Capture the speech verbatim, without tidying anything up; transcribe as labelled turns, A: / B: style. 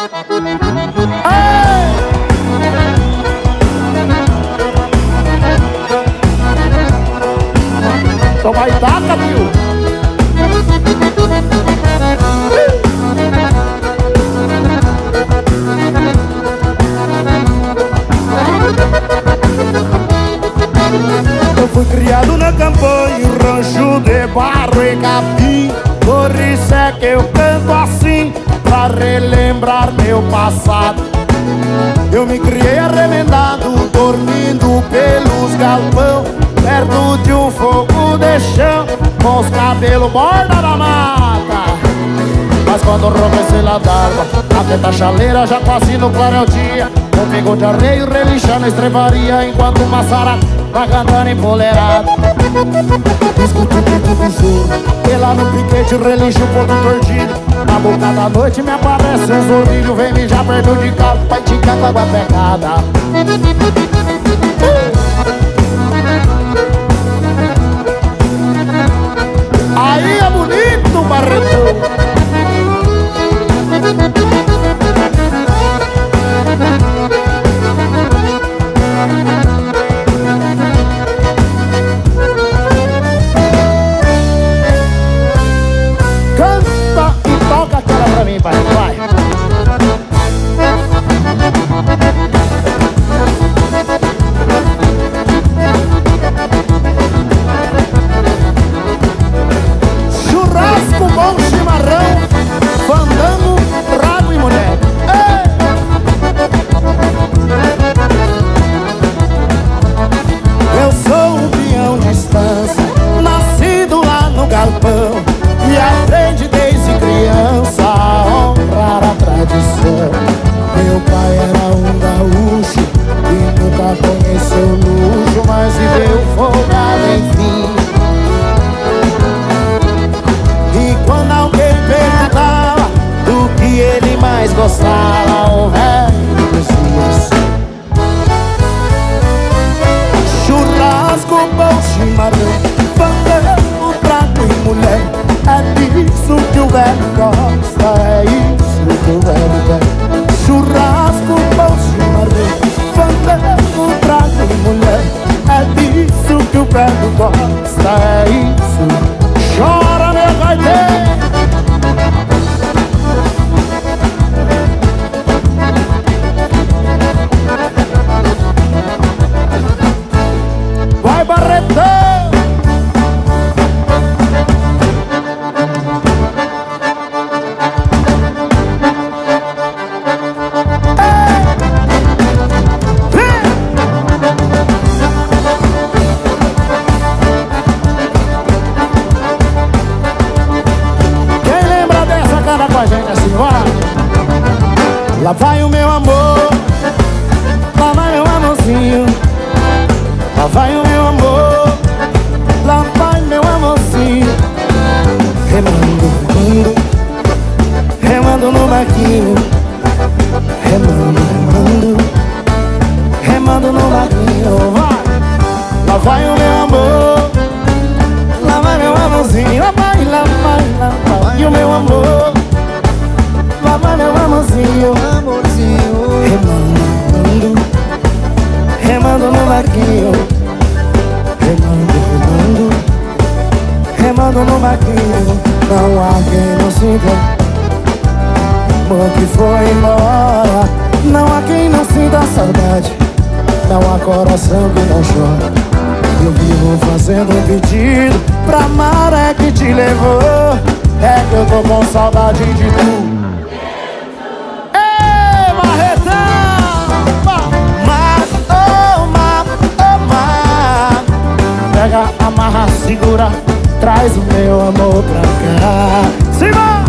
A: Só vai taca, viu?
B: Eu fui criado na campanha, rancho de barro e capim. Por isso é que eu canto assim, pra relembrar meu passado. Eu me criei arremendado, dormindo pelos galpão, perto de um fogo de chão, com os cabelos borda da mata. Mas quando comecei lá d'água, até da chaleira já quase no claro é o dia. Um pingo de arreio relinchando na estrevaria, enquanto uma sara vai cantando empoleirado. Escuto o grito do choro, e lá no piquete relincha o ponto tordido. Na boca da noite me aparece um zorrilho, vem mijar perto de casa, vai ticar com água pegada.
A: Aí é bonito, Barretão. Canta e toca aquela pra mim, pai. Vai. Churrasco, bom chimarrão, fandango, trago e mulher. Ei!
B: Eu sou um peão de estância, nascido lá no galpão, e aprendi desde criança a honrar a tradição. Meu pai era um gaúcho e nunca conheceu luxo, mas viveu folgado enfim. E quando alguém perguntava do que ele mais gostava, o velho dizia assim: churrasco, bom chimarrão, fandango, trago e mulher. É disso que o velho gosta, é isso que o velho quer. Churrasco, bom chimarrão, fandango, trago e mulher. É disso que o velho gosta, é isso.
A: Chora, meu gaiteiro. Vai, Barretão.
B: Com a gente assim, vai. Lá vai o meu amor, lá vai meu amorzinho. Lá vai o meu amor, lá vai meu amorzinho. Remando, remando, remando no barquinho. Remando, remando, remando no barquinho. Vai. Lá vai o meu amor, lá vai meu amorzinho. Lá vai, lá vai, lá vai. E o meu amor, lá vai meu amorzinho, amorzinho. Remando, remando, remando no barquinho. Remando, remando, remando no barquinho. Não há quem não sinta amor que foi embora. Não há quem não sinta saudade. Não há coração que não chora. Eu vivo fazendo um pedido pra amar é que te levou. É que eu tô com saudade de tu. Pega, amarra, segura, traz o meu amor pra cá. Simão!